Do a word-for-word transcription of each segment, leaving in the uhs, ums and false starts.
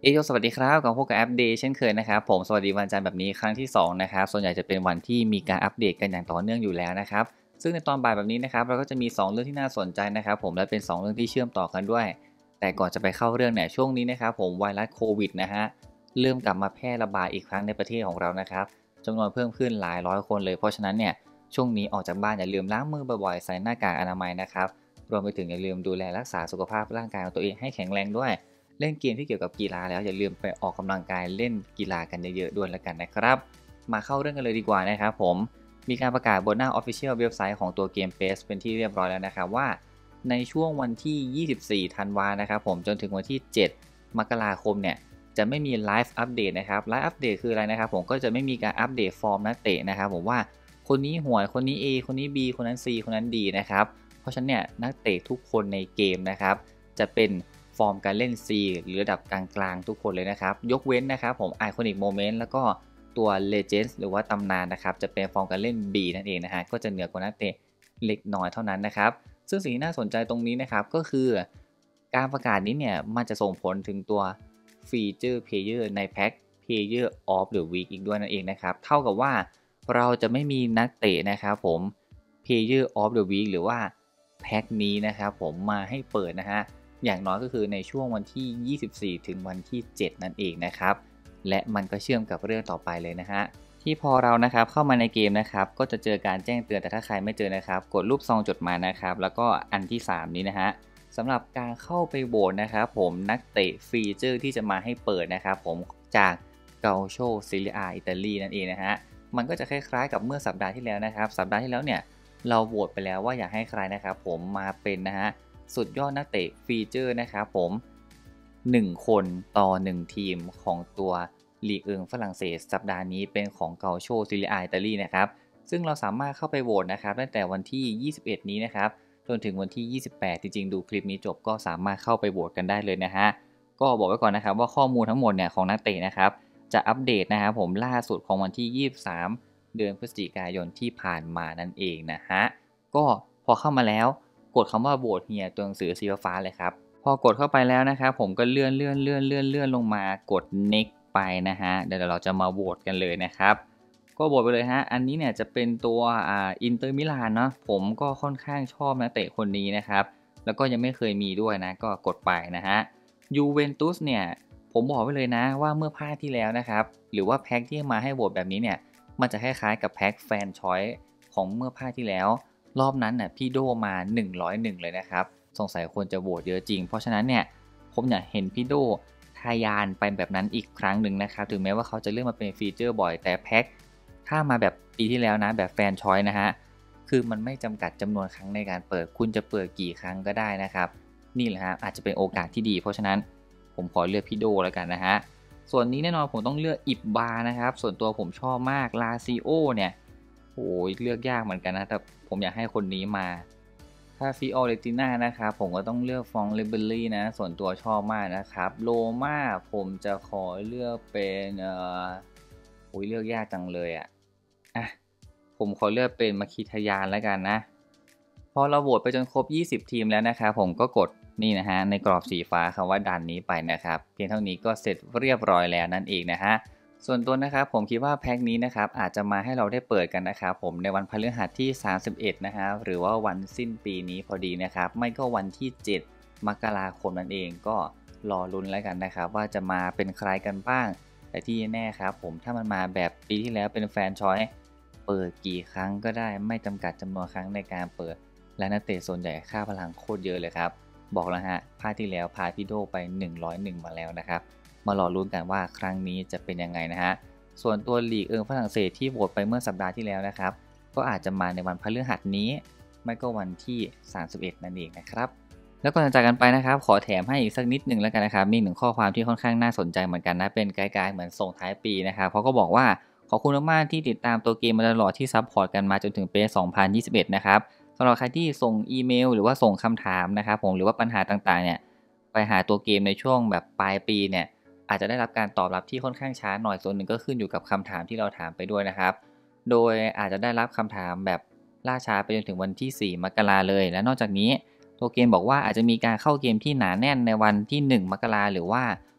เอโยสวัสดีครับกลับมาพบกับอัปเดตเช่นเคยนะครับผมสวัสดีวันจันทร์แบบนี้ครั้งที่สองนะครับส่วนใหญ่จะเป็นวันที่มีการอัปเดตกันอย่างต่อเนื่องอยู่แล้วนะครับซึ่งในตอนบ่ายแบบนี้นะครับเราก็จะมีสองเรื่องที่น่าสนใจนะครับผมและเป็นสองเรื่องที่เชื่อมต่อกันด้วยแต่ก่อนจะไปเข้าเรื่องเนี่ยช่วงนี้นะครับผมไวรัสโควิดนะฮะเริ่มกลับมาแพร่ระบาดอีกครั้งในประเทศของเรานะครับจำนวนเพิ่มขึ้นหลายร้อยคนเลยเพราะฉะนั้นเนี่ยช่วงนี้ออกจากบ้านอย่าลืมล้างมือบ่อยๆใส่หน้ากากอนามัยนะครับรวมไปถึงอย่าลืมดูแลรักษาสุขภาพร่างกายของตัวเองให้แข็งแรงด้วย เล่นเกมที่เกี่ยวกับกีฬาแล้วอย่าลืมไปออกกำลังกายเล่นกีฬากันเยอะๆด้วยละกันนะครับมาเข้าเรื่องกันเลยดีกว่านะครับผมมีการประกาศบนหน้า Official เว็บไซต์ของตัวเกม พี เอ เอส เป็นที่เรียบร้อยแล้วนะครับว่าในช่วงวันที่ยี่สิบสี่ธันวานะครับผมจนถึงวันที่เจ็ดมกราคมเนี่ยจะไม่มีไลฟ์อัปเดตนะครับไลฟ์อัปเดตคืออะไรนะครับผมก็จะไม่มีการอัปเดตฟอร์มนักเตะนะครับผมว่าคนนี้ห่วยคนนี้ A คนนี้ B คนนั้น C คนนั้น D นะครับเพราะฉะนั้นเนี่ยนักเตะทุกคนในเกมนะครับจะเป็นฟอร์มการเล่น C หรือระดับกลางๆทุกคนเลยนะครับยกเว้นนะครับผม Iconic Moment แล้วก็ตัว Legends หรือว่าตำนานนะครับจะเป็นฟอร์มการเล่น B นั่นเองนะฮะก็จะเหนือกว่านักเตะเล็กน้อยเท่านั้นนะครับซึ่งสิ่งที่น่าสนใจตรงนี้นะครับก็คือการประกาศนี้เนี่ยมันจะส่งผลถึงตัวฟีเจอร์ Player ในแพ็ค Player of the Week อีกด้วยนั่นเองนะครับเท่ากับว่าเราจะไม่มีนักเตะนะครับผม Player of the Week หรือว่าแพ็คนี้นะครับผมมาให้เปิดนะฮะอย่างน้อยก็คือในช่วงวันที่ยี่สิบสี่ถึงวันที่เจ็ดนั่นเองนะครับและมันก็เชื่อมกับเรื่องต่อไปเลยนะฮะที่พอเรานะครับเข้ามาในเกมนะครับก็จะเจอการแจ้งเตือนแต่ถ้าใครไม่เจอนะครับกดรูปซองจดหมายนะครับแล้วก็อันที่สามนี้นะฮะสำหรับการเข้าไปโหวตนะครับผมนักเตะฟีเจอร์ที่จะมาให้เปิดนะครับผมจากเกาโชซิลิอาอิตาลีนั่นเองนะฮะมันก็จะคล้ายๆกับเมื่อสัปดาห์ที่แล้วนะครับสัปดาห์ที่แล้วเนี่ยเราโหวตไปแล้วว่าอยากให้ใครนะครับผมมาเป็นนะฮะสุดยอดนักเตะฟีเจอร์นะครับผมหนึ่งคนต่อหนึ่งทีมของตัวลีกเอิงฝรั่งเศสสัปดาห์นี้เป็นของเกาโชซิลิอาอิตาลีนะครับซึ่งเราสามารถเข้าไปโหวตนะครับตั้งแต่วันที่ยี่สิบเอ็ดนี้นะครับจนถึงวันที่ยี่สิบแปดจริงๆดูคลิปนี้จบก็สามารถเข้าไปโหวตกันได้เลยนะฮะก็บอกไว้ก่อนนะครับว่าข้อมูลทั้งหมดเนี่ยของนักเตะนะครับจะอัปเดตนะครับผมล่าสุดของวันที่ยี่สิบสามเดือนพฤศจิกายนที่ผ่านมานั่นเองนะฮะก็พอเข้ามาแล้วกดคำว่าโหวตเฮียตัวหนังสือสีฟ้าเลยครับพอกดเข้าไปแล้วนะครับผมก็เลื่อนเลื่อนเลื่อนเลื่อนเลื่อนลงมากด next ไปนะฮะเดี๋ยวเราจะมาโหวตกันเลยนะครับก็โหวตไปเลยฮะอันนี้เนี่ยจะเป็นตัวอ่าอินเตอร์มิลานเนาะผมก็ค่อนข้างชอบนักเตะคนนี้นะครับแล้วก็ยังไม่เคยมีด้วยนะก็กดไปนะฮะยูเวนตุสเนี่ยผมบอกไว้เลยนะว่าเมื่อภาคที่แล้วนะครับหรือว่าแพ็คที่มาให้โหวตแบบนี้เนี่ยมันจะคล้ายๆกับแพ็คแฟนชอยส์ของเมื่อภาคที่แล้วรอบนั้นน่ะพี่โดมาหนึ่งร้อยเอ็ดเลยนะครับสงสัยคนจะโหวตเยอะจริงเพราะฉะนั้นเนี่ยผมอยากเห็นพี่โดทะยานไปแบบนั้นอีกครั้งหนึ่งนะครับถึงแม้ว่าเขาจะเลือกมาเป็นฟีเจอร์บ่อยแต่แพ็คถ้ามาแบบปีที่แล้วนะแบบแฟนชอยส์นะฮะคือมันไม่จำกัดจำนวนครั้งในการเปิดคุณจะเปิดกี่ครั้งก็ได้นะครับนี่แหละฮะอาจจะเป็นโอกาสที่ดีเพราะฉะนั้นผมขอเลือกพี่โดแล้วกันนะฮะส่วนนี้แน่นอนผมต้องเลือกอิบบานะครับส่วนตัวผมชอบมากลาซิโอเนี่ยโอ้ยเลือกยากเหมือนกันนะแต่ผมอยากให้คนนี้มาถ้าฟิออเรติน่านะครับผมก็ต้องเลือกฟองเลเบลลี่นะส่วนตัวชอบมากนะครับโลมาผมจะขอเลือกเป็นเอ่อโอ้ยเลือกยากจังเลยอ่ะอ่ะผมขอเลือกเป็นมาคิทยานแล้วกันนะพอเราโหวตไปจนครบยี่สิบทีมแล้วนะครับผมก็กดนี่นะฮะในกรอบสีฟ้าคำว่าดันนี้ไปนะครับเพียงเท่านี้ก็เสร็จเรียบร้อยแล้วนั่นเองนะฮะส่วนตัวนะครับผมคิดว่าแพ็คนี้นะครับอาจจะมาให้เราได้เปิดกันนะครับผมในวันพฤหัสที่สามสิบเอ็ดนะฮะหรือว่าวันสิ้นปีนี้พอดีนะครับไม่ก็วันที่เจ็ดมกราคมนั่นเองก็รอลุ้นแล้วกันนะครับว่าจะมาเป็นใครกันบ้างแต่ที่แน่ครับผมถ้ามันมาแบบปีที่แล้วเป็นแฟนชอยเปิดกี่ครั้งก็ได้ไม่จำกัดจำนวนครั้งในการเปิดและนักเตะส่วนใหญ่ค่าพลังโคตรเยอะเลยครับบอกแล้วฮะภาคที่แล้วพาพี่โดไปหนึ่งร้อยเอ็ดมาแล้วนะครับมารอลุ้นกันว่าครั้งนี้จะเป็นยังไงนะฮะส่วนตัวลีกเอิงฝรั่งเศสที่โหวตไปเมื่อสัปดาห์ที่แล้วนะครับก็อาจจะมาในวันพฤหัสนี้ไม่ก็วันที่สามสิบเอ็ดนั่นเองนะครับแล้วก่อนจะจากกันไปนะครับขอแถมให้อีกสักนิดหนึ่งแล้วกันนะครับมีหนึ่งข้อความที่ค่อนข้างน่าสนใจเหมือนกันนะเป็นไกด์ๆเหมือนส่งท้ายปีนะครับเขาก็บอกว่าขอบคุณมากๆที่ติดตามตัวเกมมาตลอดที่ซัพพอร์ตกันมาจนถึงปีสองพันยี่สิบเอ็ดนะครับสำหรับใครที่ส่งอีเมลหรือว่าส่งคำถามนะครับผมหรือว่าปัญหาต่างๆเนี่ยไปหาตัวเกมในช่วงแบบปลายปีเนี่ยอาจจะได้รับการตอบรับที่ค่อนข้างช้าหน่อยส่วนหนึ่งก็ขึ้นอยู่กับคำถามที่เราถามไปด้วยนะครับโดยอาจจะได้รับคำถามแบบล่าช้าไปจนถึงวันที่สี่มกราเลยและนอกจากนี้ตัวเกมบอกว่าอาจจะมีการเข้าเกมที่หนาแน่นในวันที่หนึ่งมกราหรือว่า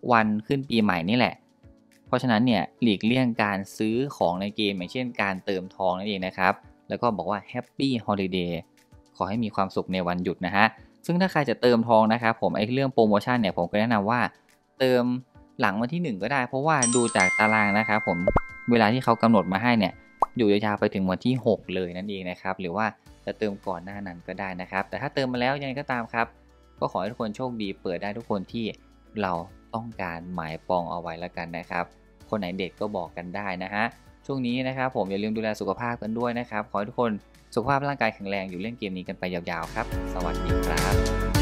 วันขึ้นปีใหม่นี่แหละเพราะฉะนั้นเนี่ยหลีกเลี่ยงการซื้อของในเกมอย่างเช่นการเติมทองนั่นเองนะครับแล้วก็บอกว่า Happy Holiday ขอให้มีความสุขในวันหยุดนะฮะซึ่งถ้าใครจะเติมทองนะครับผมไอ้เรื่องโปรโมชั่นเนี่ยผมก็แนะนำว่าเติมหลังวันที่หนึ่งก็ได้เพราะว่าดูจากตารางนะครับผมเวลาที่เขากำหนดมาให้เนี่ยอยู่ยาวๆไปถึงวันที่หกเลยนั่นเองนะครับหรือว่าจะเติมก่อนหน้านั้นก็ได้นะครับแต่ถ้าเติมมาแล้วยังไงก็ตามครับก็ขอให้ทุกคนโชคดีเปิดได้ทุกคนที่เราต้องการหมายปองเอาไว้แล้วกันนะครับคนไหนเด็ดก็บอกกันได้นะฮะช่วงนี้นะครับผมอย่าลืมดูแลสุขภาพกันด้วยนะครับขอให้ทุกคนสุขภาพร่างกายแข็งแรงอยู่เล่นเกมนี้กันไปยาวๆครับสวัสดีครับ